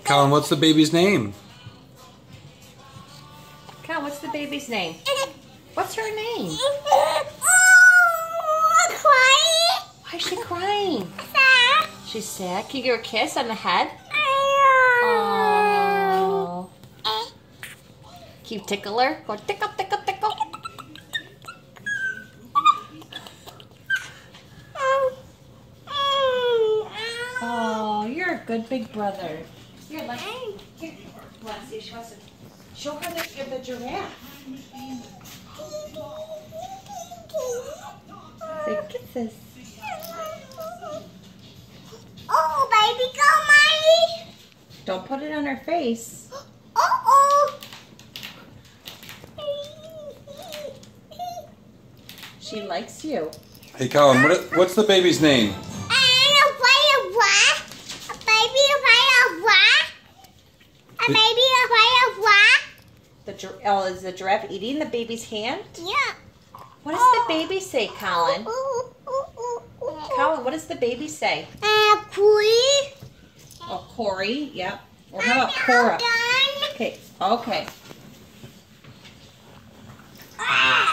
Colin, what's the baby's name? Colin, what's the baby's name? What's her name? Crying. Why is she crying? She's sad. Can you give her a kiss on the head? Oh. Can you tickle her? Go tickle, tickle, tickle. Oh, you're a good big brother. Here, let's here. Let's see if she wants to show her the giraffe. Say kisses. Oh, baby, go, mommy. Don't put it on her face. Uh-oh. She likes you. Hey, Colin, what's the baby's name? Is the giraffe eating the baby's hand? Yeah. What does the baby say, Colin? Colin, what does the baby say? Corey. Oh, Corey, yep. Or how about Cora? Okay, okay.